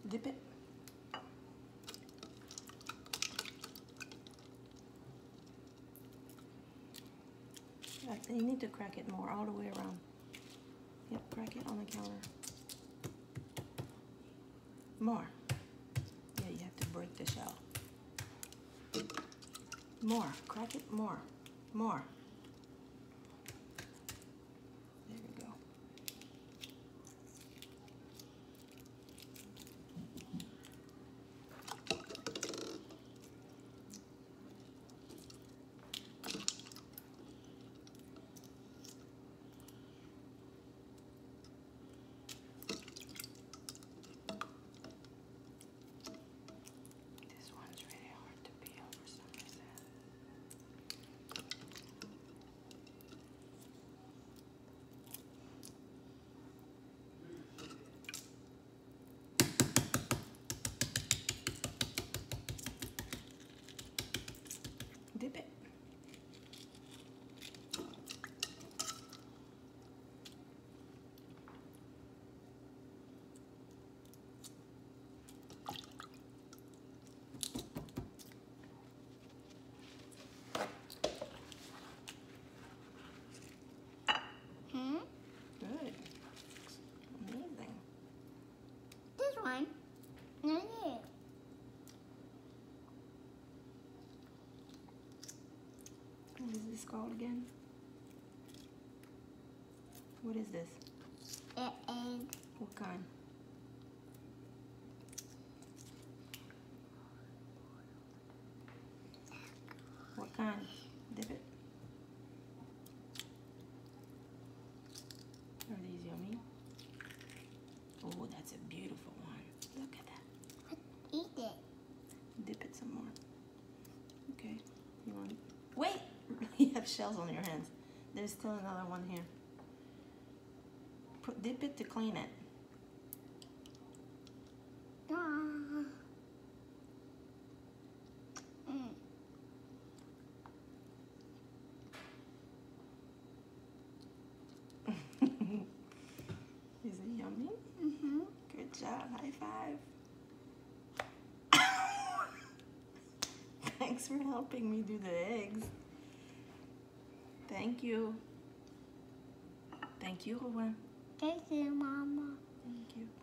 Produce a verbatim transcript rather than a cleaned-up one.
Dip it. You need to crack it more all the way around. Yep, crack it on the counter. More. Yeah, you have to break the shell. More. Crack it more. More. There we go. This one's really hard to peel for some reason. Dip it. Hmm? Good. Amazing. This one. No, yeah. What is this called again? What is this? An egg. What kind? What kind? Dip it. Are these yummy? Oh, that's a beautiful one. Look at that. Eat it. Dip it some more. Okay. You want? Wait! You have shells on your hands. There's still another one here. Put dip it to clean it. Ah. Mm. Is it yummy? Mm-hmm. Good job. High five. Thanks for helping me do the eggs. Thank you. Thank you, Rowan. Thank you, Mama. Thank you.